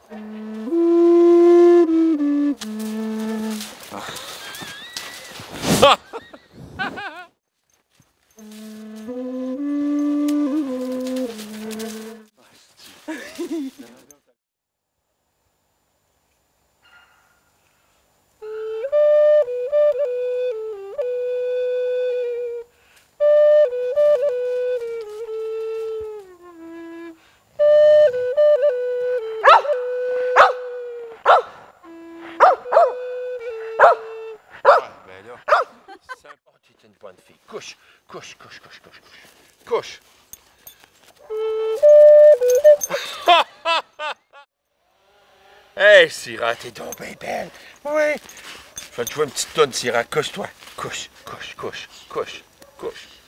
C'est une bonne fille. Couche, couche, couche, couche, couche, couche. Couche. Hey, Syrah, t'es donc bien belle. Oui. Je vais te jouer une petite toune, Syrah. Couche-toi. Couche, couche, couche, couche, couche.